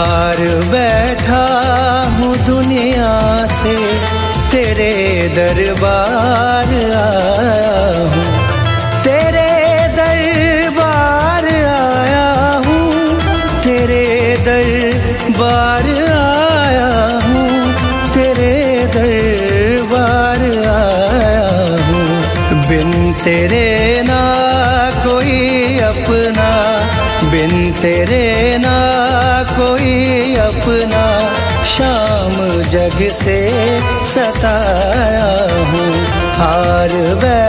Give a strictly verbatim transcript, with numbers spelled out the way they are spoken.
हार बैठा हूँ दुनिया से, तेरे दरबार आया हूँ, तेरे दरबार आया हूँ, तेरे दरबार आया हूँ, तेरे दरबार आया हूँ। बिन तेरे ना कोई अपना, बिन तेरे ना कोई अपना, शाम जग से सताया हूँ। हार